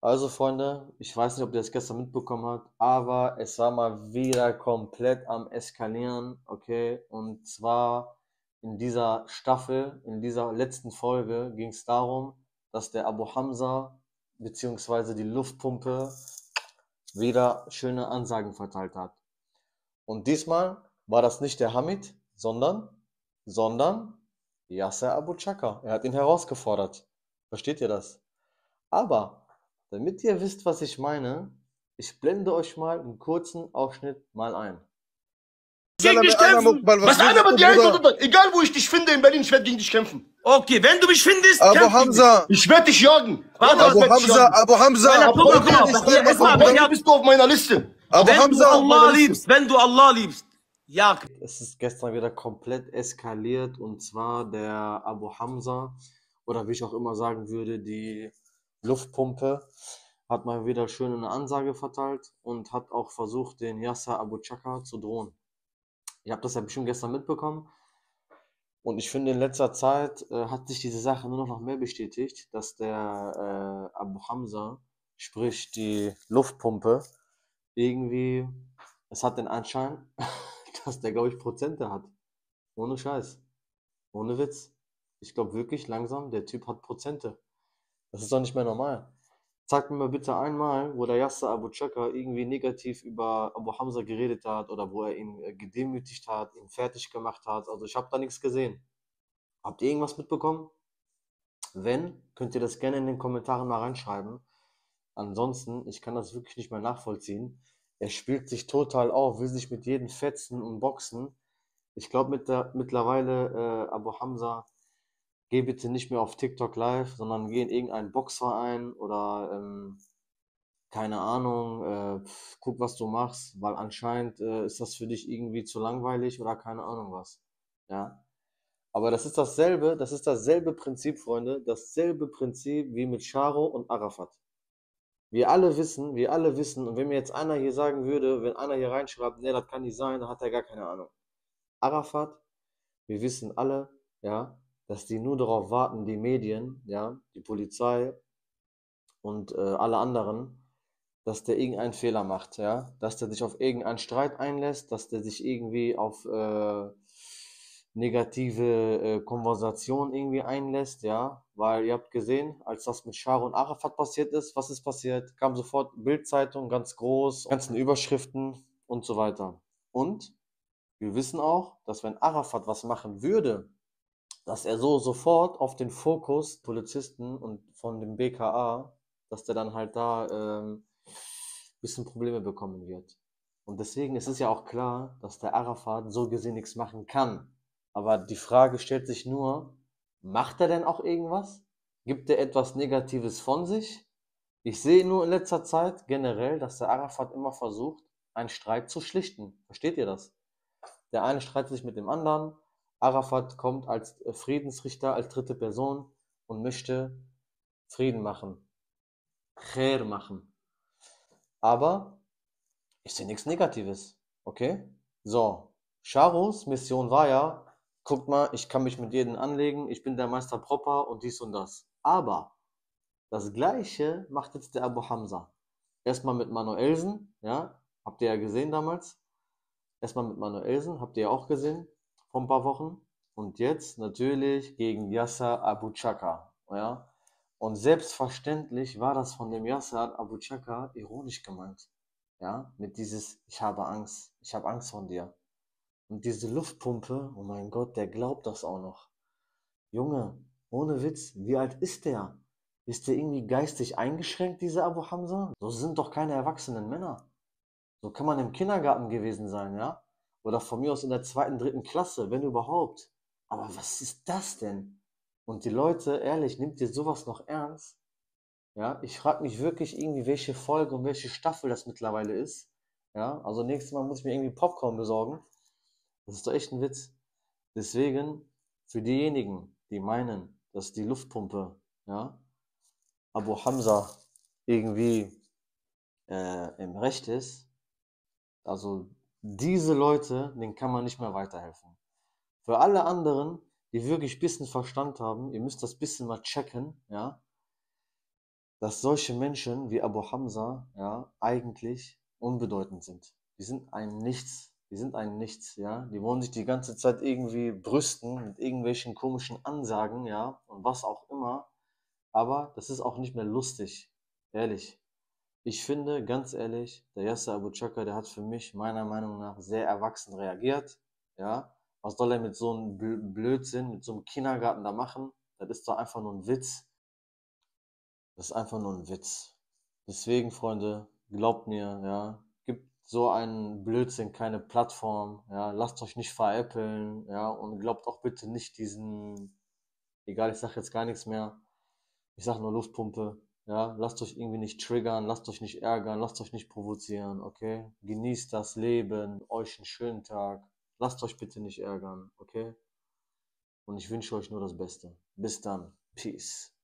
Also, Freunde, ich weiß nicht, ob ihr das gestern mitbekommen habt, aber es war mal wieder komplett am Eskalieren, okay? Und zwar in dieser Staffel, in dieser letzten Folge ging es darum, dass der Abu Hamza beziehungsweise die Luftpumpe wieder schöne Ansagen verteilt hat. Und diesmal war das nicht der Hamid, sondern Yasser Abu Chaka. Er hat ihn herausgefordert. Versteht ihr das? Aber damit ihr wisst, was ich meine, ich blende euch mal einen kurzen Ausschnitt mal ein. Gegen dich Einer kämpfen. Mukbal, Was was einer willst aber du, die Eins Bruder? oder egal wo ich dich finde in Berlin, ich werde gegen dich kämpfen. Okay, wenn du mich findest, Abu kämpf gegen mich. Hamza, Ich werde dich jagen. Abu Ich werd dich Hamza, jagen. Abu Hamza. Ab Guck heute, mal, ich will ab machen, heute Bruder. bist du auf meiner Liste. Abu Wenn du Hamza, Allah liebst, wenn du Allah liebst. Ja. Es ist gestern wieder komplett eskaliert und zwar der Abu Hamza oder wie ich auch immer sagen würde, die Luftpumpe hat mal wieder schön eine Ansage verteilt und hat auch versucht, den Yasser Abu Chaka zu drohen. Ihr habt das ja bestimmt gestern mitbekommen. Und ich finde, in letzter Zeit hat sich diese Sache nur noch mehr bestätigt, dass der Abu Hamza, sprich die Luftpumpe, irgendwie, es hat den Anschein, dass der, glaube ich, Prozente hat. Ohne Scheiß. Ohne Witz. Ich glaube wirklich langsam, der Typ hat Prozente. Das ist doch nicht mehr normal. Zeig mir mal bitte einmal, wo der Yasser Abu Chaka irgendwie negativ über Abu Hamza geredet hat oder wo er ihn gedemütigt hat, ihn fertig gemacht hat. Also ich habe da nichts gesehen. Habt ihr irgendwas mitbekommen? Wenn, könnt ihr das gerne in den Kommentaren mal reinschreiben. Ansonsten, ich kann das wirklich nicht mehr nachvollziehen. Er spielt sich total auf, will sich mit jedem fetzen und boxen. Ich glaube mittlerweile, Abu Hamza, geh bitte nicht mehr auf TikTok live, sondern geh in irgendeinen Boxverein oder keine Ahnung, guck, was du machst, weil anscheinend ist das für dich irgendwie zu langweilig oder keine Ahnung was. Ja. Aber das ist dasselbe Prinzip, Freunde, dasselbe Prinzip wie mit Charo und Arafat. Wir alle wissen, und wenn mir jetzt einer hier sagen würde, wenn einer hier reinschreibt, nee, das kann nicht sein, dann hat er gar keine Ahnung. Arafat, wir wissen alle, ja, dass die nur darauf warten, die Medien, ja, die Polizei und alle anderen, dass der irgendeinen Fehler macht, ja, dass der sich auf irgendeinen Streit einlässt, dass der sich irgendwie auf negative Konversation irgendwie einlässt, ja, weil ihr habt gesehen, als das mit Charo und Arafat passiert ist, was ist passiert? Kam sofort Bild-Zeitung, ganz groß, ganzen Überschriften und so weiter. Und wir wissen auch, dass wenn Arafat was machen würde, dass er so sofort auf den Fokus Polizisten und von dem BKA, dass der dann halt da bisschen Probleme bekommen wird. Und deswegen ist es ja auch klar, dass der Arafat so gesehen nichts machen kann. Aber die Frage stellt sich nur, macht er denn auch irgendwas? Gibt er etwas Negatives von sich? Ich sehe nur in letzter Zeit generell, dass der Arafat immer versucht, einen Streit zu schlichten. Versteht ihr das? Der eine streitet sich mit dem anderen. Arafat kommt als Friedensrichter, als dritte Person und möchte Frieden machen, Khair machen. Aber ich sehe nichts Negatives, okay? So, Charos Mission war ja, guckt mal, ich kann mich mit jedem anlegen, ich bin der Meister Proper und dies und das. Aber das Gleiche macht jetzt der Abu Hamza. Erstmal mit Manuelsen, ja, habt ihr ja gesehen damals. Erstmal mit Manuelsen, habt ihr ja auch gesehen, vor ein paar Wochen. Und jetzt natürlich gegen Yasser Abu Chaka, ja. Und selbstverständlich war das von dem Yasser Abu Chaka ironisch gemeint, ja, mit dieses, ich habe Angst von dir. Und diese Luftpumpe, oh mein Gott, der glaubt das auch noch. Junge, ohne Witz, wie alt ist der? Ist der irgendwie geistig eingeschränkt, dieser Abu Hamza? So sind doch keine erwachsenen Männer. So kann man im Kindergarten gewesen sein, ja? Oder von mir aus in der zweiten, dritten Klasse, wenn überhaupt. Aber was ist das denn? Und die Leute, ehrlich, nimmt ihr sowas noch ernst? Ja, ich frage mich wirklich irgendwie, welche Folge und welche Staffel das mittlerweile ist. Ja, also nächstes Mal muss ich mir irgendwie Popcorn besorgen. Das ist doch echt ein Witz. Deswegen, für diejenigen, die meinen, dass die Luftpumpe, ja, Abu Hamza irgendwie im Recht ist, also diese Leute, denen kann man nicht mehr weiterhelfen. Für alle anderen, die wirklich ein bisschen Verstand haben, ihr müsst das bisschen mal checken, ja. dass solche Menschen wie Abu Hamza, ja, eigentlich unbedeutend sind. Die sind ein Nichts. Die sind ein Nichts, ja. Die wollen sich die ganze Zeit irgendwie brüsten mit irgendwelchen komischen Ansagen, ja, und was auch immer. Aber das ist auch nicht mehr lustig. Ehrlich. Ich finde, ganz ehrlich, der Yasser Abu Chaka, der hat für mich meiner Meinung nach sehr erwachsen reagiert. Ja, was soll er mit so einem Blödsinn, mit so einem Kindergarten da machen? Das ist doch einfach nur ein Witz. Das ist einfach nur ein Witz. Deswegen, Freunde, glaubt mir, ja, gibt so einen Blödsinn keine Plattform, ja, lasst euch nicht veräppeln, ja, und glaubt auch bitte nicht diesen, egal, ich sag jetzt gar nichts mehr, ich sag nur Luftpumpe, ja, lasst euch irgendwie nicht triggern, lasst euch nicht ärgern, lasst euch nicht provozieren, okay? Genießt das Leben, euch einen schönen Tag, lasst euch bitte nicht ärgern, okay? Und ich wünsche euch nur das Beste. Bis dann. Peace.